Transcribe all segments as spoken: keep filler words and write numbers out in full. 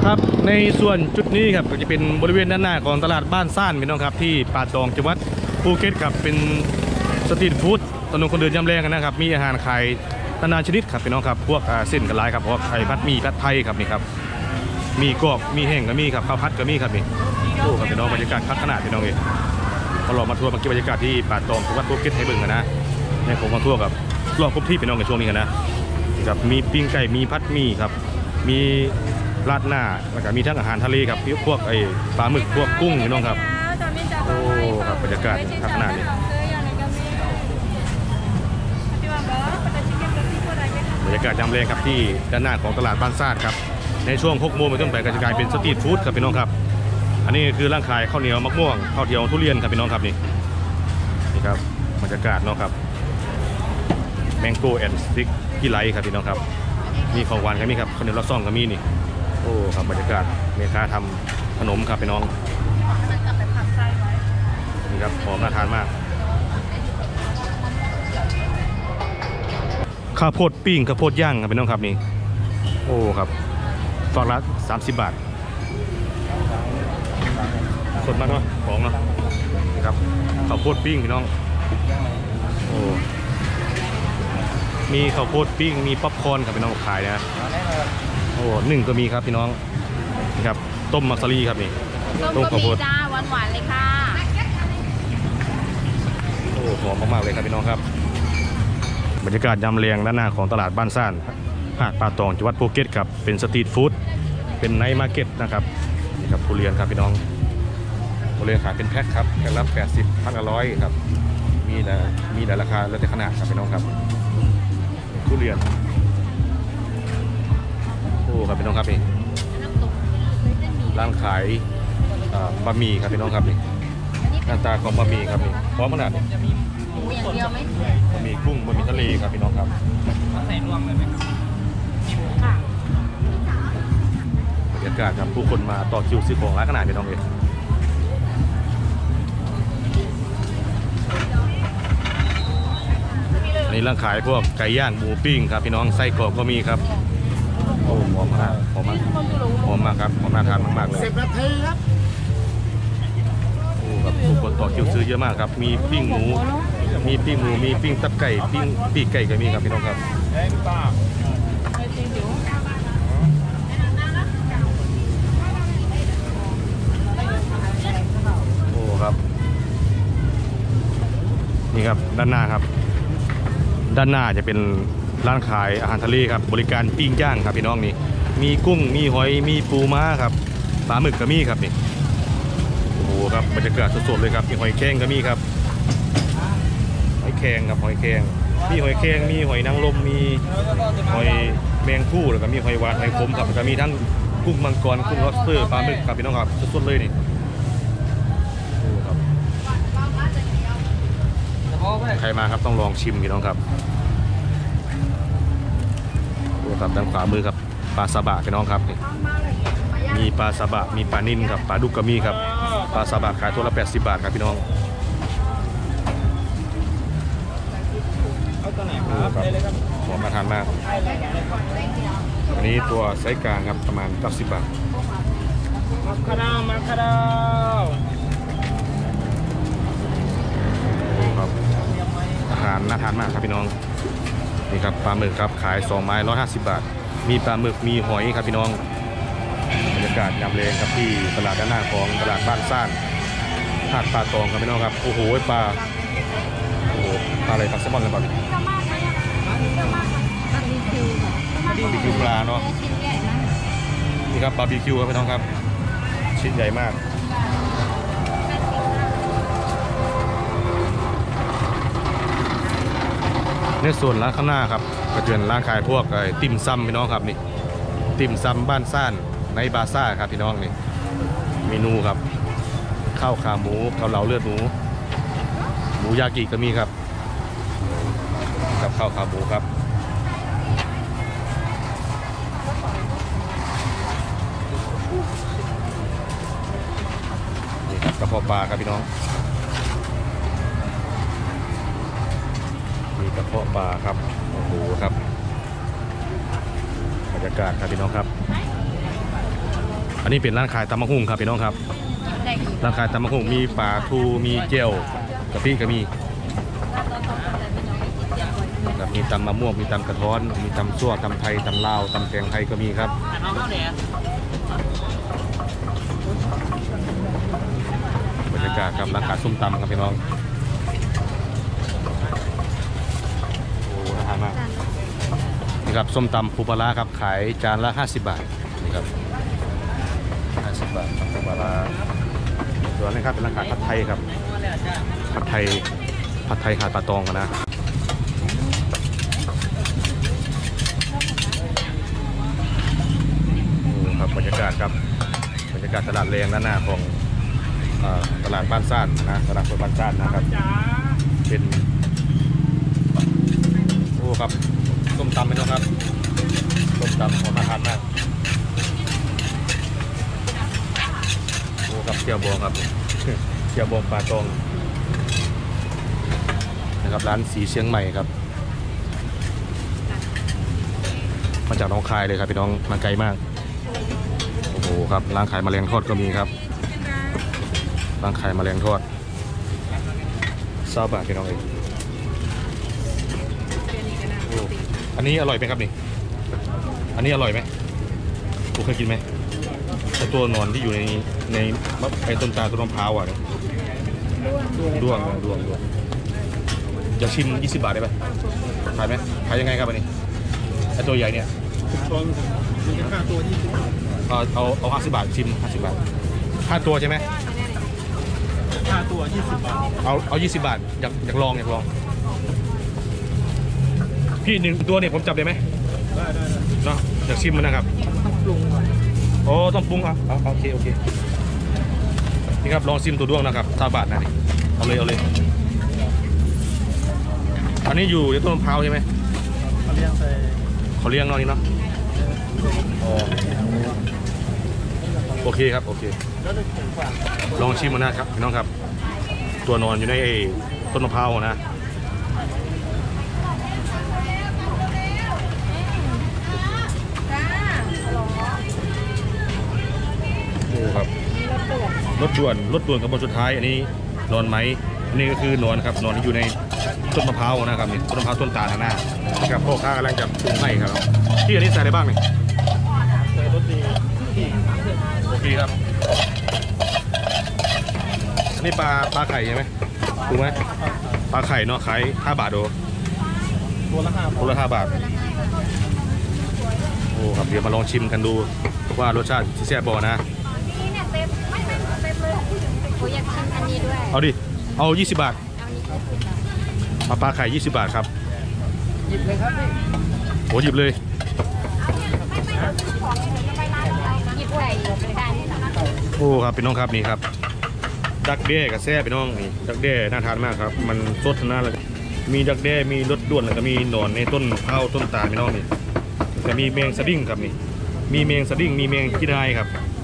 ครับในส่วนจุดนี้ครับก็จะเป็นบริเวณด้านหน้าของตลาดบ้านซ่านพี่น้องครับที่ป่าตองจังหวัดภูเก็ตครับเป็นสตรีทฟู้ดถนนคนเดินย่ำแรงกันนะครับมีอาหารขายนานาชนิดครับพี่น้องครับพวกเส้นกระไรครับพวกไข่พัดมีพัดไทยครับนี่ครับมีกรอบมีแห้งก็มีครับข้าวพัดก็มีครับนี่โอ้ครับพี่น้องบรรยากาศคักขนาดพี่น้องเองตลอดมาทัวร์มาเก็บบรรยากาศที่ป่าตองจังหวัดภูเก็ตให้เบิ่งกันนะในผมมาทัวร์กับรอบครบที่พี่น้องในช่วงนี้กันนะครับมีปิ้งไก่มีพัดมีครับมีราดหน้าแล้วก็มีทั้งอาหารทะเลครับพวกไอ้ปลาหมึกพวกกุ้งพี่น้องครับโอ้ครับบรรยากาศคักขนาดนี้บรรยากาศยามแรงครับที่ด้านหน้าของตลาดบ้านซ่านครับในช่วงหกโมงเป็นต้นไปก็จะกลายเป็นสตรีทฟู้ดครับพี่น้องครับอันนี้คือร่างขายข้าวเหนียวมะม่วงข้าวเทียวทุเรียนครับพี่น้องครับนี่นี่ครับบรรยากาศเนาะครับแมงโก้แอนด์สติ๊กกี้ไลท์ครับพี่น้องครับมีของหวานครับมีครับข้าวเหนียวรสซ่องก็มีนี่โอ้ครับบรรยากาศเมค้าทำขนมครับพี่น้องนี่ครับหอมน่าทานมากข้าวโพดปิ้งข้าวโพดย่างครับพี่น้องครับนี่โอ้ครับฝักละสามสิบบาทสดมากเนาะของเนาะนี่ครับข้าวโพดปิ้งพี่น้องโอ้มีข้าวโพดปิ้งมีป๊อปคอร์นครับพี่น้องขายนะโอ้หนึ่งก็มีครับพี่น้องนี่ครับต้มมักซารีครับนี่ต้มข้าวโพดจ้าหวานหวานเลยค่ะโอ้หอมมากๆเลยครับพี่น้องครับบรรยากาศยามแรงด้านหน้าของตลาดบ้านซ่านหาดป่าตองจังหวัดภูเก็ตครับเป็นสตรีทฟู้ดเป็นไนท์มาร์เก็ตนะครับนี่ครับทุเรียนครับพี่น้องทุเรียนขายเป็นแพ็คครับแพ็คละแปดสิบพันละร้อยครับมีแต่มีแต่ราคาแล้วแต่ขนาดครับพี่น้องครับทุเรียนโอ้ครับพี่น้องครับนี่ร้านขายบะหมี่ครับพี่น้องครับนี่หน้าตาของบะหมี่ครับนี่พร้อมขนาดหมูอย่างเดียวไหมบะหมี่กุ้งบะหมี่ทะเลครับพี่น้องครับใส่รวมเลยไหมครับบรรยากาศครับผู้คนมาต่อคิวซื้อของร้านขนาดพี่น้องเองอันนี้ร้านขายพวกไก่ย่างหมูปิ้งครับพี่น้องไส้กรอกก็มีครับโอ้หอมมากหอมมากหอมมากครับหอมน่าทานมากๆเลยสิบนาทีครับโอ้ครับผู้คนต่อคิวซื้อเยอะมากครับมีปิ้งหมูมีปิ้งหมูมีปิ้งตับไก่ปิ้งปีกไก่ก็มีครับพี่น้องครับโอ้ครับนี่ครับด้านหน้าครับด้านหน้าจะเป็นร้านขายอาหารทะเลครับบริการปิ้งย่างครับพี่น้องนี่มีกุ้งมีหอยมีปูม้าครับปลาหมึกก็มีครับนี่โอ้โหครับบรรยากาศสดๆเลยครับมีหอยแครงก็มีครับหอยแครงครับหอยแครงมีหอยแครงมีหอยนางรมมีหอยแมงผู้แล้วก็มีหอยหวานหอยขมครับแล้วก็มีทั้งกุ้งมังกรกุ้งล็อบสเตอร์ปลาหมึกครับพี่น้องครับสดๆเลยนี่โอ้ครับใครมาครับต้องลองชิมพี่น้องครับดูครับด้านขวามือครับปลาซาบะพี่น้องครับนี่มีปลาซาบะมีปลานิ่นครับปลาดุกก็มีครับปลาซาบะขายตัวละแปดสิบบาทครับพี่น้องดูครับหอมน่าทานมากอันนี้ตัวไซส์กลางครับประมาณเก้าสิบบาทมาคารามาคาราครับอาหารน่าทานมากครับพี่น้องนี่ครับปลาหมึกครับขายสองไม้ร้อยห้าสิบบาทมีปลาหมึกมีหอยครับพี่น้องบรรยากาศยามแรงครับที่ตลาดด้านหน้าของตลาดบ้านซ่านหาดป่าตองครับพี่น้องครับโอ้โหปลาโอ้โหปลาอะไรปลาแซลมอนเลยปลาบีคิวปลาเนาะนี่ครับบาร์บีคิวครับพี่น้องครับชิ้นใหญ่มากในส่วนร้านข้างหน้าครับก็จะเป็นร้านขายพวกติ่มซำพี่น้องครับนี่ติ่มซำบ้านซ่านในบาซ่าครับพี่น้องนี่เมนูครับข้าวขาหมูเกาเหลาเลือดหมูหมูยากิก็มีครับกับข้าวขาหมูครับนี่ครับกระเพาะปลาครับพี่น้องมีกระเพาะปลาครับโอ้โหครับบรรยากาศครับพี่น้องครับอันนี้เป็นร้านขายตำมะฮุ่งครับพี่น้องครับได้อีกร้านขายตำมะฮุ่งมีปลาทูมีเจียวกะปิก็มีครับมีตำมะม่วงมีตำกระท้อนมีตำซั่วตำไทยตำลาวตำแกงไทยก็มีครับบรรยากาศครับร้านขายส้มตำครับพี่น้องโอ้น่าทานมากนี่ครับส้มตำปูปลาร้าครับขายจานละห้าสิบบาทนี่ครับห้าสิบบาทตำปูปลาร้าส่วนนี้ครับเป็นร้านขายผัดไทยครับผัดไทยผัดไทยขาดปลาตองกันนะครับบรรยากาศครับบรรยากาศตลาดแรงด้านหน้าของตลาดบ้านซ่านนะตลาดสดบ้านซ่านนะครับเป็นโอ้ครับส้มตำไหมน้องครับส้มตำหอมน่าทานมากโอ้ครับเจียวบองครับเจียวบองปลาตองนะครับร้านสีเชียงใหม่ครับมาจากหนองคายเลยครับพี่น้องมาไกลมากโอ้โหครับร้านขายแมลงทอดก็มีครับร้านขายแมลงทอดซาบะพี่น้องเองโอ้อันนี้อร่อยไหมครับนี่อันนี้อร่อยไหมกูเคยกินไหมไอตัวนอนที่อยู่ในในไอต้นตาลต้นมะพร้าวอ่ะด้วงด้วงด้วงอยากชิมยี่สิบบาทได้ไหมขายไหมขายยังไงครับอันนี้ไอตัวใหญ่เนี่ยค่าตัวยี่สิบเอาเอาเอาห้าสิบบาทชิมห้าสิบบาทห้าตัวใช่ไหมห้าตัวยี่สิบบาทเอาเอายี่สิบบาทอยากอยากลองอยากลองพี่หนึ่งตัวเนี่ยผมจับได้ไหมได้ได้เนาะอยากชิมมันนะครับต้องปรุงโอ้ต้องปรุงอ่ะเอาโอเคโอเคนี่ครับลองชิมตัวด้วงนะครับห้าบาทนะนี่เอาเลยเอาเลยอันนี้อยู่ในต้นมะพร้าวใช่ไหมเขาเลี้ยงไปเขาเลี้ยงเนาะนี่เนาะโอเคครับโอเคลองชิมมันนะครับพี่น้องครับตัวนอนอยู่ในต้นมะพร้าวนะโอ้ครับรถด่วนรถด่วนกับบนสุดท้ายอันนี้นอนไหมอันนี้ก็คือนอนครับนอนที่อยู่ในต้นมะพร้าวนะครับนี่ต้นมะพร้าวต้นตาลข้างหน้านะครับพ่อค้ากำลังจะปรุงให้ครับที่อันนี้ใส่อะไรบ้างเนี่ยใส่รสดีโอเคครับอันนี้ปลาปลาไข่ใช่ไหมถูกไหมปลาไข่เนาะขายห้าบาทโอ้ตัวละห้าตัวละห้าบาทโอ้ครับเดี๋ยวมาลองชิมกันดูว่ารสชาติแซ่บบ่นะนี่เนี่ยเต็มไม่ไม่เต็มเลยโอ้ยอยากชิมอันนี้ด้วยเอาดิเอายี่สิบบาทเอานี้ยี่สิบบาทปลาปลาไข่ยี่สิบบาทครับหยิบเลยครับพี่โอ้หยิบเลยโอ้ครับพี่น้องครับนี่ครับดักแด้กับแซ่พี่น้องนี่ดักแด้น่าทานมากครับมันสดทั้งนั้นเลยมีดักแด้มีรสด้วนแล้วก็มีหนอนในต้นข้าวต้นตาลพี่น้องนี่แต่มีแมงสดิ้งครับนี่มีแมงสดิ้งมีแมงกินไฮครับ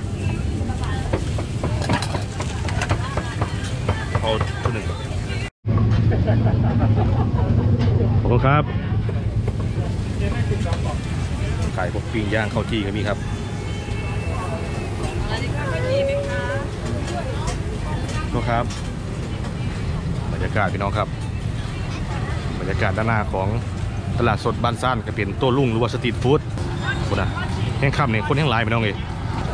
เอาตัวหนึ่งขอบคุณครับขายพวกปิ้งย่างข้าวจีก็มีครับครับบรรยากาศพี่น้องครับบรรยากาศด้านหน้าของตลาดสดบ้านซ่านก็เป็นโต้รุ่งหรือว่าสตรีทฟู้ดคนนะแห้งค่ำเนี่ยคนแห้งหลายพี่น้องเลย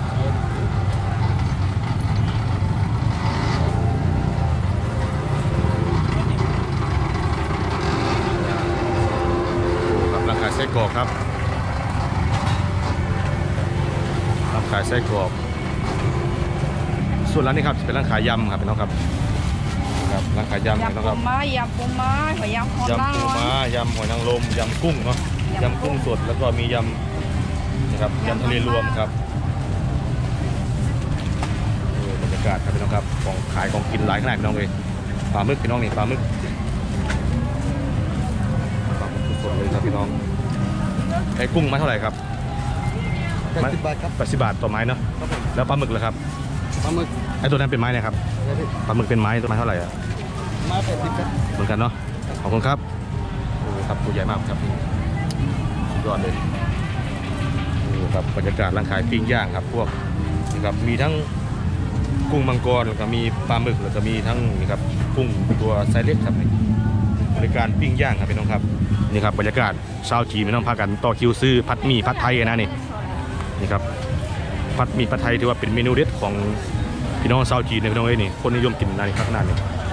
ครับร้านขายไส้กรอกครับร้านขายไส้กรอกส่วนร้านนี้ครับเป็นร้านขายยำครับพี่น้องครับครับร้านขายยำนะครับยำปูม้ายำปูม้าหอยยำหอยนางรมยำปูม้ายำหอยนางรมยำกุ้งเนาะยำกุ้งสดแล้วก็มียำนะครับยำทะเลรวมครับบรรยากาศครับพี่น้องครับของขายของกินหลายขนาดพี่น้องเลยปลาหมึกพี่น้องนี่ปลาหมึกปลาหมึกสดเลยครับพี่น้องไอ้กุ้งมาเท่าไหร่ครับแปดสิบบาทครับแปดสิบบาทต่อไม้เนาะแล้วปลาหมึกเหรอครับปลาหมึกไอ้ตัวนั้นเป็นไม้นะครับปลาหมึกเป็นไม้ตัวไม้เท่าไหร่อ่ะไม้แปดสิบครับเหมือนกันเนาะขอบคุณครับโอ้ครับตัวใหญ่มากครับสุดยอดเลยโอ้ครับบรรยากาศร้านขายปิ้งย่างครับพวกนะครับมีทั้งกุ้งมังกรแล้วก็มีปลาหมึกแล้วก็มีทั้งนี่ครับกุ้งตัวไซส์เล็กครับนี่บริการปิ้งย่างครับพี่น้องครับนี่ครับบรรยากาศชาวจีนพี่น้องพากันต่อคิวซื้อผัดหมี่ผัดไทยนะนี่นี่ครับผัดหมี่ผัดไทยถือว่าเป็นเมนูเด็ดของพี่น้องชาวจีนในพี่น้องเอ้ยนี่คนนิยมกินนะนี่ครับขนาดนี้